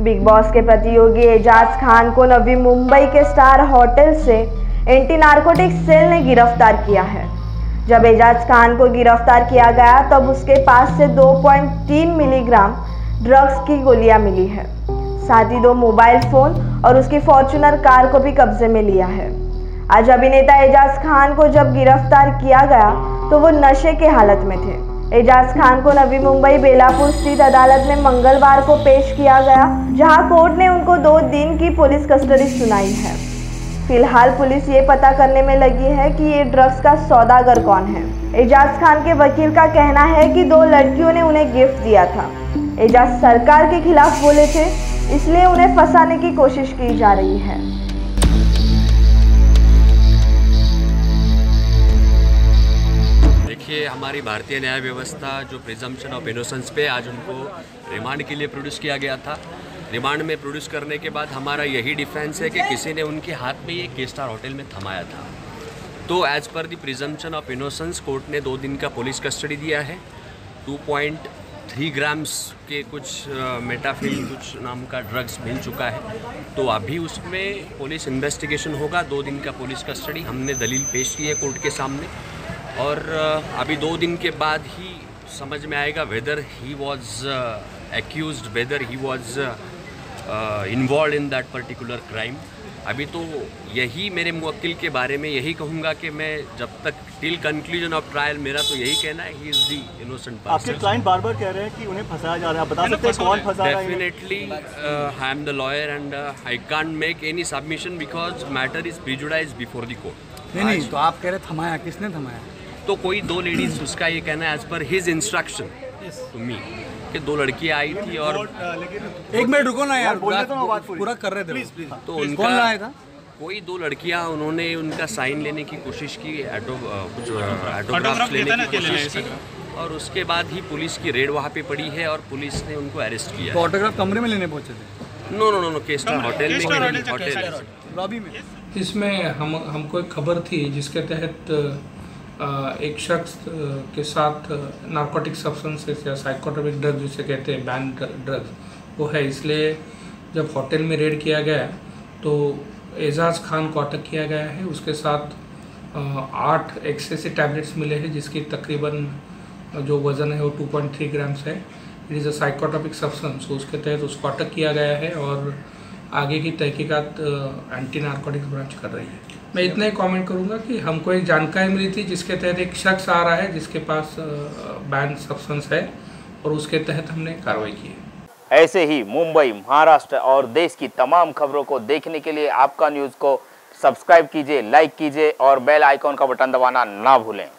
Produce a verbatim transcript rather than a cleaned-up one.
Big boss के प्रतियोगी एजाज खान को नवी मुंबई के स्टार होटल से एंटी नार्कोटिक सेल ने गिरफ्तार किया है। जब एजाज खान को गिरफ्तार किया गया तब उसके पास से दो पॉइंट तीन मिलीग्राम ड्रग्स की गोलियां मिली है। साथ ही दो मोबाइल फोन और उसकी फॉर्च्यूनर कार को भी कब्जे में लिया है। आज अभिनेता एजाज खान को जब गिरफ्तार किया गया तो वो नशे के हालत में थे। एजाज खान को नवी मुंबई बेलापुर स्थित अदालत में मंगलवार को पेश किया गया, जहां कोर्ट ने उनको दो दिन की पुलिस कस्टडी सुनाई है। फिलहाल पुलिस ये पता करने में लगी है कि ये ड्रग्स का सौदागर कौन है। एजाज खान के वकील का कहना है कि दो लड़कियों ने उन्हें गिफ्ट दिया था। एजाज सरकार के खिलाफ बोले थे, इसलिए उन्हें फंसाने की कोशिश की जा रही है। देखिए, हमारी भारतीय न्याय व्यवस्था जो प्रिजम्पशन ऑफ इनोसेंस पे आज उनको रिमांड के लिए प्रोड्यूस किया गया था। रिमांड में प्रोड्यूस करने के बाद हमारा यही डिफेंस है कि किसी ने उनके हाथ में ये के स्टार होटल में थमाया था। तो as per the presumption of innocence court ने दो दिन का पुलिस कस्टडी दिया है। टू पॉइंट थ्री ग्राम्स के कुछ मेटाफिल कुछ नाम का ड्रग्स मिल चुका है। तो अभी उसमें पुलिस इन्वेस्टिगेशन होगा। दो दिन का पुलिस कस्टडी हमने दलील पेश की है कोर्ट के सामने, और अभी दो दिन के बाद ही समझ में आएगा whether he was accused, whether he was involve in that particular crime. अभी तो यही मेरे मुवक्किल के बारे में यही कहूँगा कि मैं जब तक टिल कंक्लूजन ऑफ ट्रायल मेरा तो यही कहना है, he is the innocent person. आपके क्लाइंट बार बार कह रहे हैं कि उन्हें फंसाया जा रहा है, आप बता सकते हैं कौन फंसा रहा है? Definitely I am the lawyer and I can't make any submission because matter is prejudiced before the court. नहीं नहीं, तो आप कह रहे थमाया, किसने थमाया? तो कोई दो लेडीज, उसका ये कहना है as per his instruction to me कि दो लड़कियां आई थी और एक मिनट रुको ना यार, पूरा कर रहे थे। तो उनका आया था कोई दो लड़कियां, उन्होंने उनका साइन लेने की कोशिश की, ऑटो कुछ ऑटोग्राफ्स लेने की कोशिश की, और उसके बाद ही पुलिस की रेड वहाँ पे पड़ी है और पुलिस ने उनको अरेस्ट किया। तो ऑटोग्राफ कमरे में लेने पहुंचे थे? नो नो नो नो के स्टार होटल में, होटल लॉबी में। इसमें हम हमको एक खबर थी जिसके तहत एक शख्स के साथ नार्कोटिक सब्सटेंसेस या साइकोट्रोपिक ड्रग जिसे कहते हैं बैन ड्रग्स वो है। इसलिए जब होटल में रेड किया गया तो एजाज खान को अटक किया गया है। उसके साथ आठ एक्सेसी टैबलेट्स मिले हैं जिसकी तकरीबन जो वज़न है वो टू पॉइंट थ्री ग्राम्स है। It is a psychotropic substance. उसके तहत उसको अटक किया गया है और आगे की तहकीकात एंटी नार्कोटिक्स ब्रांच कर रही है। मैं इतना ही कमेंट करूंगा कि हमको एक जानकारी मिली थी जिसके तहत एक शख्स आ रहा है जिसके पास बैन सब्सटेंस है और उसके तहत हमने कार्रवाई की है। ऐसे ही मुंबई, महाराष्ट्र और देश की तमाम खबरों को देखने के लिए आपका न्यूज़ को सब्सक्राइब कीजिए, लाइक कीजिए और बेल आइकॉन का बटन दबाना ना भूलें।